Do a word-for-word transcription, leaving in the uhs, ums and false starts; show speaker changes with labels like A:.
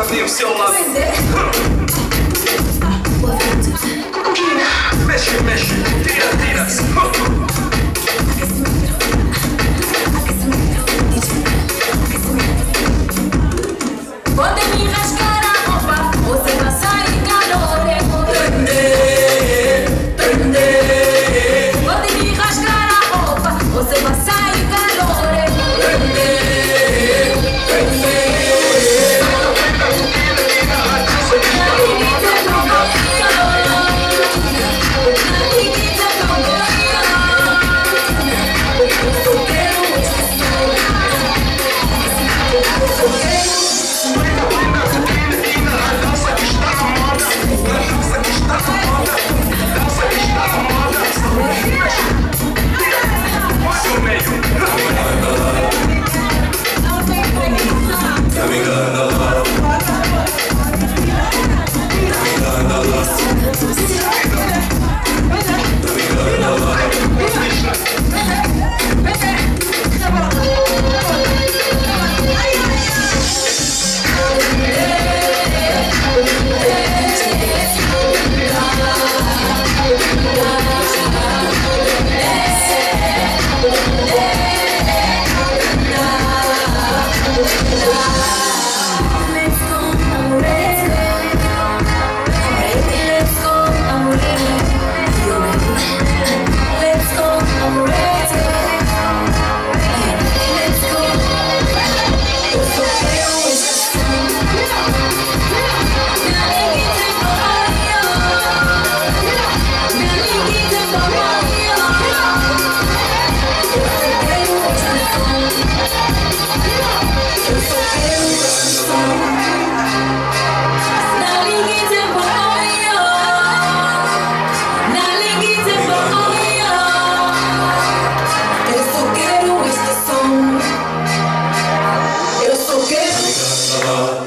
A: fazem o seu lado. Mexe, mexe, tira, tira.
B: Podem me rasgar a roupa, você vai sair calor. Prender, prender. Podem me rasgar a roupa, você vai sair calor. Prender, prender.
C: Love.